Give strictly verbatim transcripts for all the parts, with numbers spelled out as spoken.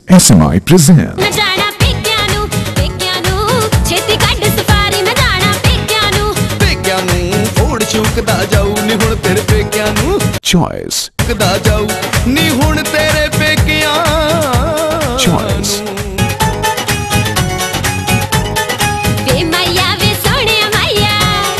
S M I presents मैं जाना पेक्या नू पेक्या नू छेती कड्ड सफारी मैं जाना पेक्या नू पेक्या नू फोड़ चूकदा जाऊ नी हुण तेरे पेक्या नू Choice चूकदा जाऊ नी हुण तेरे पेक्या Choice वे मैया वे सोहणिया मैया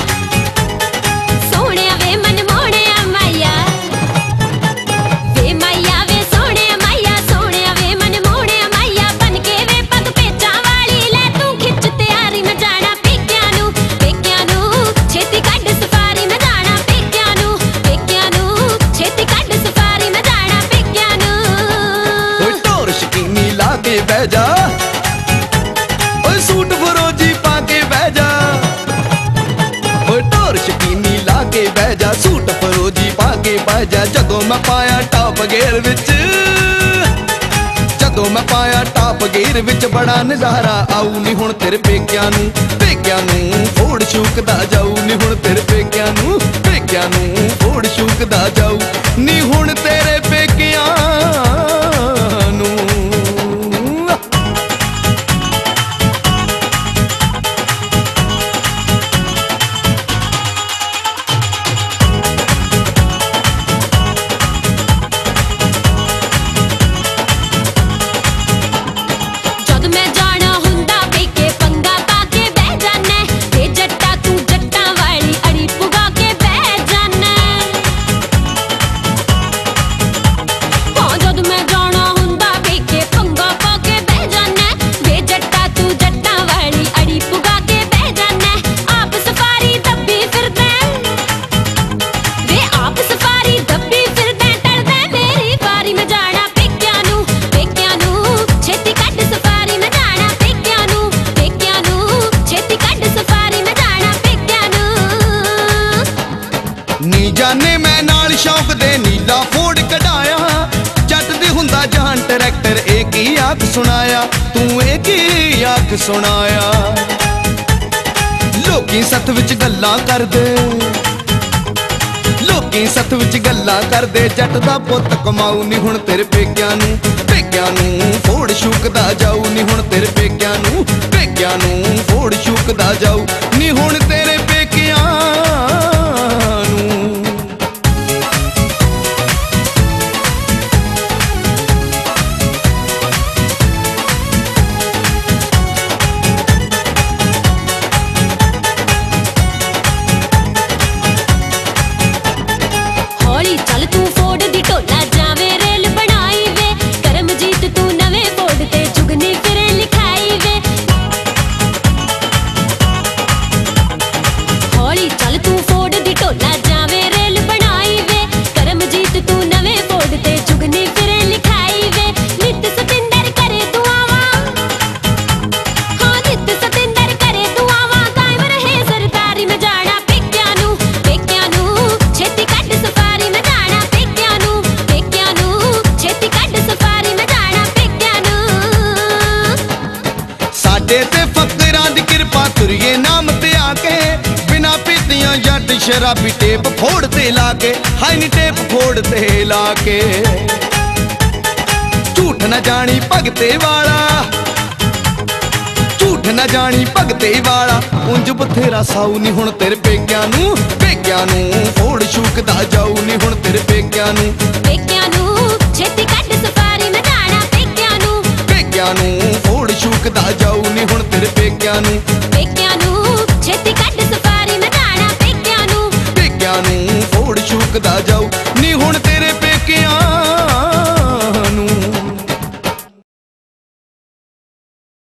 सोहणिया वे मन मोहणिया मैया वे मैया वे सोहणिया मैया सोहणिया वे मन मोहणिया मैया बन के वे पग पेचा वाली ले तू खिच तैयारी मैं जाना पेक्या नू पेक्या नू छेती कड्ड सफारी मैं जाना पेक्या नू पेक्या नू छेती कड्ड सफारी मैं जाना पेक्या नू ओए टोर शकीनी ला के बह जा ओए सूट फरोजी पा के बह जा ओए टोर शकीनी ला के बह जा सूट फरोजी पा के बह जा जदों मैं पाया टॉप गेयर विच जदों मैं पाया टॉप गेयर विच बड़ा नज़ारा आऊ नी हुण तेरे पेक्या नू पेक्या नू फोड़ चूकदा जाऊ नी हुण तेरे पेक्या नू पेक्या नू फोड़ चूकदा जाऊ नी हुण तेरे पेक्या नू जद मैं जाना हुंदा पेके पंगा पा के बह जाना ते जट्टा तू जट्टा वाली अड़ी पुगा के बह जाना हाँ जद मैं जाना हुंदा पेके पंगा पा के बह जाना ते जट्टा तू जट्टा वाली अड़ी पुगा के बह जाना आप सफारी दब्बी फिरदे वे आप सफारी दब्बी फिरदे टलदे मेरी बारी में जाना पेक्या नू पेक्या नू छेती कड्ड सफारी में जाना पेक्या नू पेक्या नू छेती कड्ड सफारी में जाना पेक्या नू नी जाने मैं नाल शौक दे नीला फोड़ कढाया जट दे हुंदा जहान ट्रैक्टर एक ही आख सुनाया तू एक ही आख सुनाया लोकी सत विच गल्लां करदे लोकी सत विच गल्लां करदे जट दा पुੱਤ कमाऊ नी हुण तेरे पेक्या नू पेक्या नू फोड़ चूकदा जाऊ नी हुण तेरे पेक्या नू पेक्या नू फोड़ चूकदा जाऊ नी हुण तेरे पेक्या नू हौली चल तू फोड़ दी ढोला जावे रेल बनाई वे करमजीत तू नवे बोर्ड ते जुगनी फिरे लिखाई वे हौली चल तू फोड़ दी ढोला जावे रेल बनाई वे करमजीत तू नवे बोर्ड ते जुगनी फिरे लिखाई वे नित सतिंदर करे दुआवा हाँ नित सतिंदर करे दुआवा कायम रहे सरदारी में जाना पेक्या नू पेक्या नू छेती कड्ड सफारी में जाना पेक्या नू पेक्या नू छेती कड्ड सफारी में जाना पेक्या नू साडे ते फकरां दी किरपा तुरिए नाम ते आके बिना पीतियां जट शराबी टेप फोड़ ते लाके हाई नी टेप फोड़ ते लाके झूठ न जानी भगते वाला झूठ न जानी भगते वाला उंज बथेरा साऊ नी हुण तेरे पेक्या नू पेक्या नू फोड़ चूकदा जाऊ नी हुण तेरे पेक्या नू पेक्या नू छेती कड्ड सफारी में जाना पेक्या नू पेक्या नू फोड़ चूकदा जाऊ नी हुण तेरे पेक्या नू पेक्या नू छेती कड्ड सफारी में जाना पेक्या नू पेक्या नू फोड़ चूकदा जाऊ